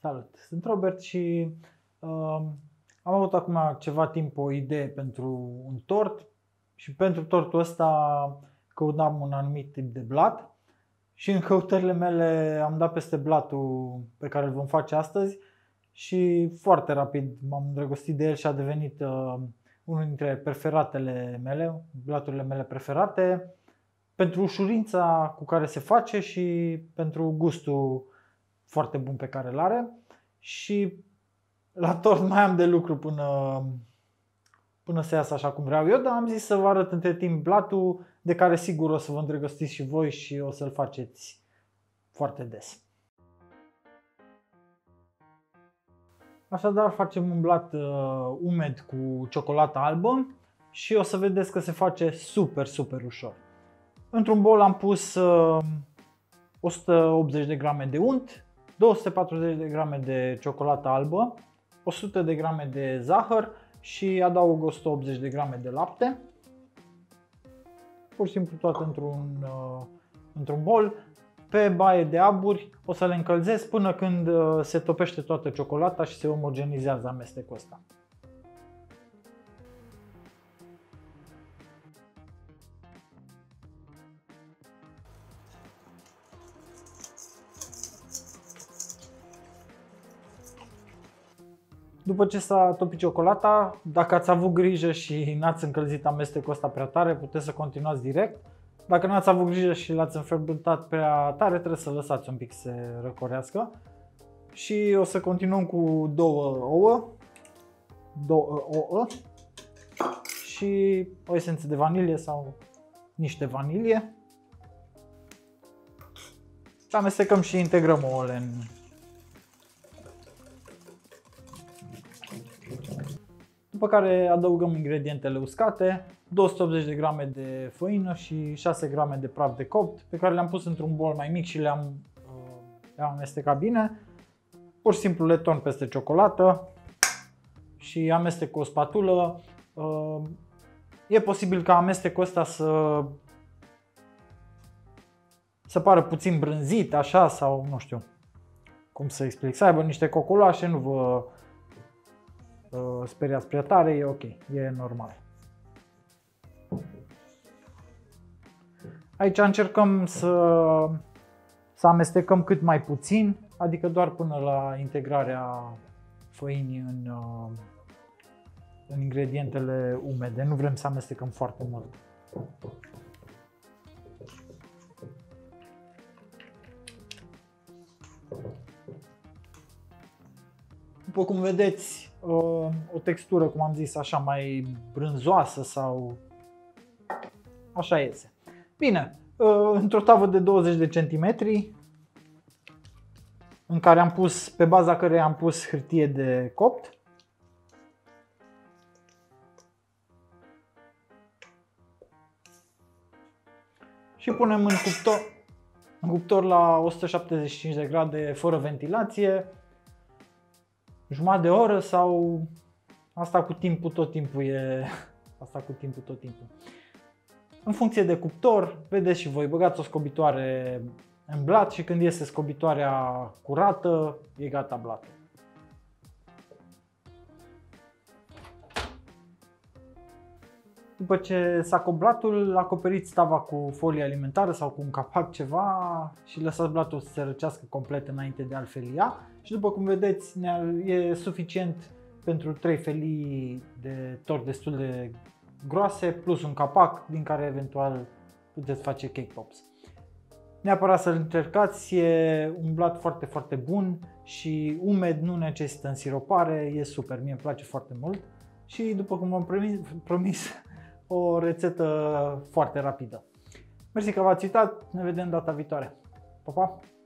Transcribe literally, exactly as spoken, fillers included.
Salut! Sunt Robert și uh, am avut acum ceva timp o idee pentru un tort și pentru tortul ăsta căutam un anumit tip de blat și în căutările mele am dat peste blatul pe care îl vom face astăzi și foarte rapid m-am îndrăgostit de el și a devenit uh, unul dintre preferatele mele, blaturile mele preferate, pentru ușurința cu care se face și pentru gustul foarte bun pe care îl are. Și la tort mai am de lucru până, până să iasă așa cum vreau eu, dar am zis să vă arăt între timp blatul de care sigur o să vă îndrăgostiți și voi și o să-l faceți foarte des. Așadar facem un blat uh, umed cu ciocolată albă și o să vedeți că se face super, super ușor. Într-un bol am pus uh, o sută optzeci de grame de unt, două sute patruzeci de grame de ciocolată albă, o sută de grame de zahăr și adaug o sută optzeci de grame de lapte. Pur și simplu toate într-un uh, într-un bol. Pe baie de aburi o să le încălzesc până când uh, se topește toată ciocolata și se omogenizează amestecul ăsta. După ce s-a topit ciocolata, dacă ați avut grijă și n-ați încălzit amestecul ăsta prea tare, puteți să continuați direct. Dacă n-ați avut grijă și l-ați înfierbântat prea tare, trebuie să lăsați un pic să se răcorească. Și o să continuăm cu două ouă, două ouă și o esență de vanilie sau niște vanilie. Și amestecăm și integrăm ouăle în După care adăugăm ingredientele uscate, două sute optzeci de grame de făină și șase grame de praf de copt, pe care le-am pus într-un bol mai mic și le-am le amestecat bine. Pur și simplu le torn peste ciocolată și amestec cu o spatulă. E posibil ca amestecul ăsta să, să pară puțin brânzit, așa, sau nu știu cum să explic, să aibă niște cocoloașe, nu vă speriați prea tare, e ok, e normal. Aici încercăm să, să amestecăm cât mai puțin, adică doar până la integrarea făinii în, în ingredientele umede, nu vrem să amestecăm foarte mult. După cum vedeți, o textură, cum am zis, așa mai brânzoasă sau așa iese. Bine, într-o tavă de douăzeci de centimetri în care am pus, pe baza căreia am pus hârtie de copt. Și punem în cuptor, în cuptor la o sută șaptezeci și cinci de grade fără ventilație. Jumătate de oră sau asta cu timpul, tot timpul e asta cu timpul, tot timpul. În funcție de cuptor, vedeți și voi, băgați o scobitoare în blat și când iese scobitoarea curată, e gata blatul. După ce s-a copt blatul, acoperiți tava cu folie alimentară sau cu un capac ceva și lăsați blatul să se răcească complet înainte de a-l felia. Și după cum vedeți, e suficient pentru trei felii de tort destul de groase, plus un capac din care eventual puteți face cake pops. Neapărat să-l încercați, e un blat foarte, foarte bun și umed, nu necesită însiropare, e super, mie îmi place foarte mult. Și după cum am promis, promis o rețetă foarte rapidă. Mersi că v-ați uitat, ne vedem data viitoare. Pa, pa!